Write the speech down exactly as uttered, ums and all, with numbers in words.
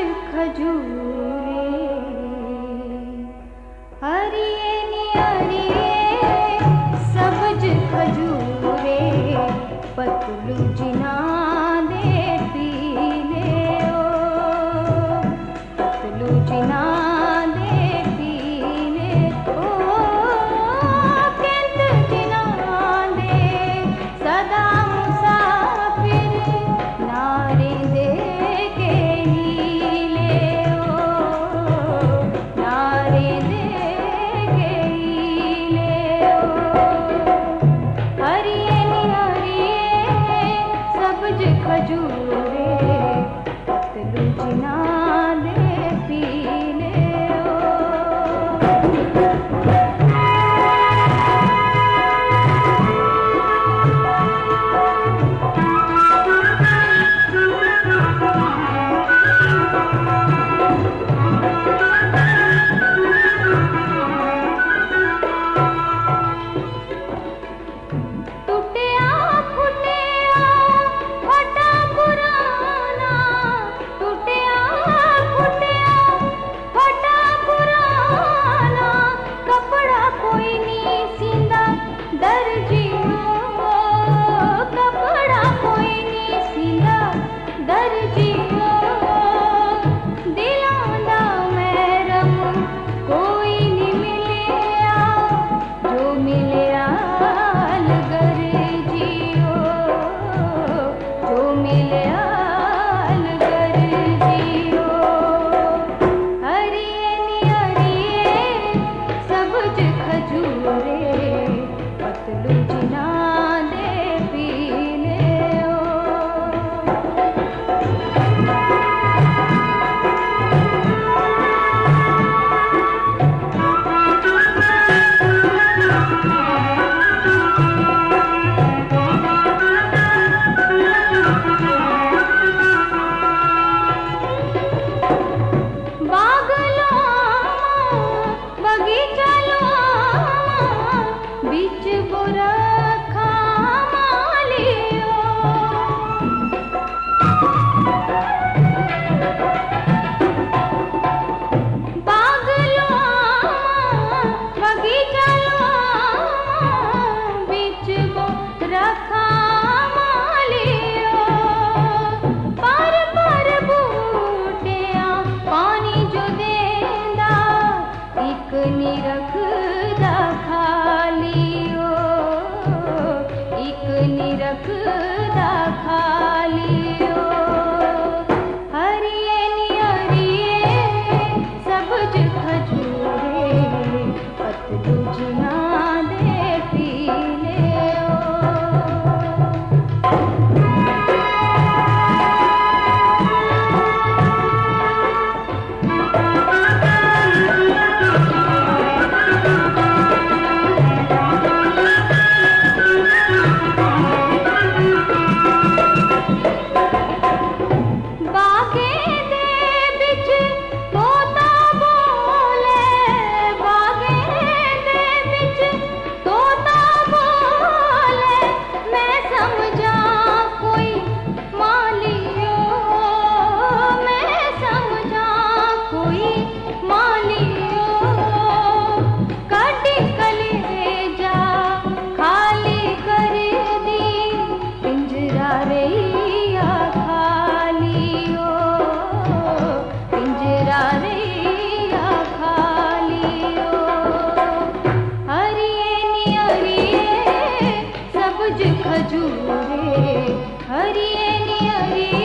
खजूरे हरिये नी हरिये सबज खजूरे पतलू जिना दे पीले ओ पतलू जिना दे पीले ओ केंत जिना दे सदा मुसाफिर नारे दे के हीले ओ नारे दे के हीले ओ हरिये नी हरिये सबज खजूरे पतलू जिना दे पीले ओ टूटिया फुटिया फटा पुराना टूटिया फुटिया फटा पुराना कपड़ा कोई नहीं सींदा दर्जियों कपड़ा कोई नहीं सींदा दर्जियों दिलां दा महरम कोई नहीं मिलिया जो मिलिया अलगर जियो जो मिलिया अलगर जियो हरिये नी हरिये सबज खजूरे पतलू जिना दे पीले ओ बागलो बगीचालो बीच बुरखा मालियो बागलो बगीचालो बीच बुरखा मालियो पर पर बूटिया पानी जो देंदा इक नी रखदा खाली ओ इक नी रखदा खाली ओ हरिये नी हरिये सबज खजूरे पतलू जिना दे पीले ओ बागे दे बिच तोता बोले बागे दे बिच तोता बोले मैं समझा कोई मालियो मैं समझा कोई मालियो कटी कलेजा खाली कर दी पिंजरा रैया खाली ओ पिंजरा रैया खाली ओ हरिये नी हरिये सबज खजूरे हरिये नी हरिये